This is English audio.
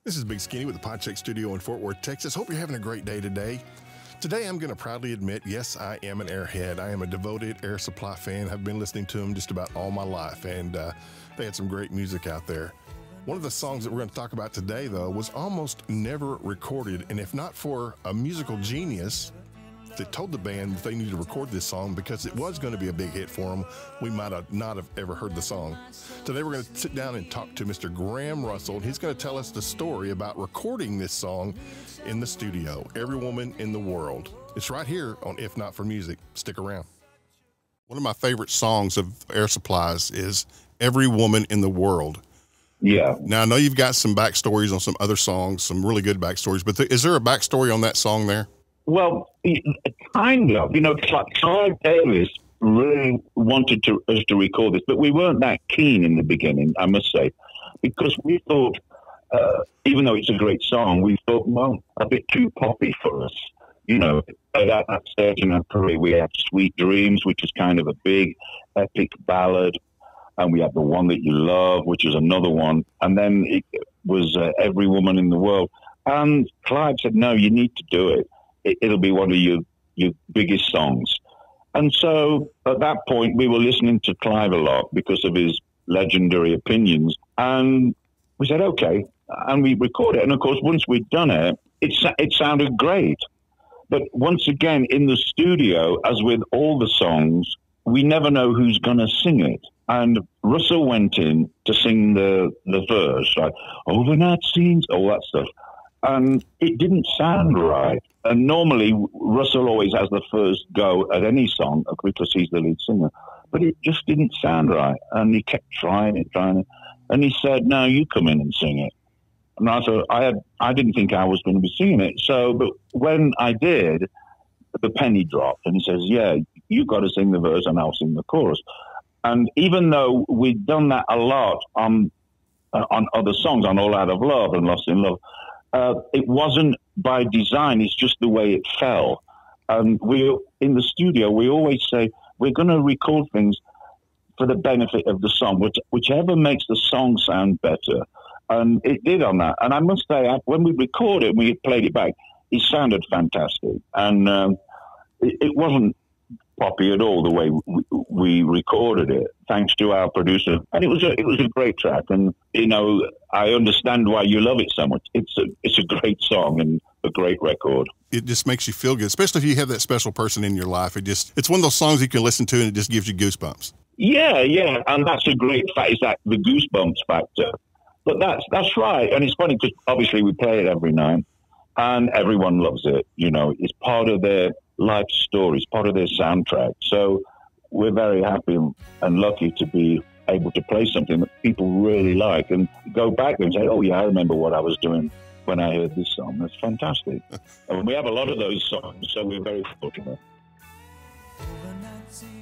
This is Big Skinny with the Podcheck Studio in Fort Worth, Texas. Hope you're having a great day today. Today, I'm going to proudly admit, yes, I am an airhead. I am a devoted Air Supply fan. I've been listening to them just about all my life, and they had some great music out there. One of the songs that we're going to talk about today, though, was almost never recorded, and if not for a musical genius that told the band that they needed to record this song because it was going to be a big hit for them, we might have not have ever heard the song. Today we're going to sit down and talk to Mr. Graham Russell, and he's going to tell us the story about recording this song in the studio, Every Woman in the World. It's right here on If Not For Music. Stick around. One of my favorite songs of Air Supply's is Every Woman in the World. Yeah. Now, I know you've got some backstories on some other songs, some really good backstories, but is there a backstory on that song there? Well, kind of. You know, Clive Davis really wanted us to record this, but we weren't that keen in the beginning, I must say, because we thought, even though it's a great song, we thought, well, a bit too poppy for us. You know, at that stage in our career, we had Sweet Dreams, which is kind of a big, epic ballad, and we had The One That You Love, which is another one, and then it was Every Woman in the World. And Clive said, no, you need to do it. It'll be one of your biggest songs. And so at that point, we were listening to Clive a lot because of his legendary opinions. And we said, okay. And we recorded it. And of course, once we'd done it, it sounded great. But once again, in the studio, as with all the songs, we never know who's going to sing it. And Russell went in to sing the verse, like, overnight scenes, all that stuff. And it didn't sound right. And normally, Russell always has the first go at any song because he's the lead singer. But it just didn't sound right. And he kept trying it. And he said, no, you come in and sing it. And I thought, I didn't think I was going to be singing it. So, but when I did, the penny dropped. And he says, yeah, you got to sing the verse and I'll sing the chorus. And even though we'd done that a lot on other songs, on All Out of Love and Lost in Love, it wasn't by design. It's just the way it fell. And in the studio, we always say, we're going to record things for the benefit of the song, whichever makes the song sound better. And it did on that. And I must say, when we recorded it, we played it back, it sounded fantastic. And it wasn't poppy at all the way we recorded it, thanks to our producer. And it was a great track. And, you know, I understand why you love it so much. It's a great song and a great record. It just makes you feel good, especially if you have that special person in your life. It's one of those songs you can listen to and it just gives you goosebumps. Yeah. And that's a great fact. It's like the goosebumps factor. But that's right. And it's funny because obviously we play it every night and everyone loves it. You know, it's part of their life stories, part of their soundtrack. So we're very happy and lucky to be able to play something that people really like and go back and say, oh yeah, I remember what I was doing when I heard this song. That's fantastic. And we have a lot of those songs, so we're very fortunate.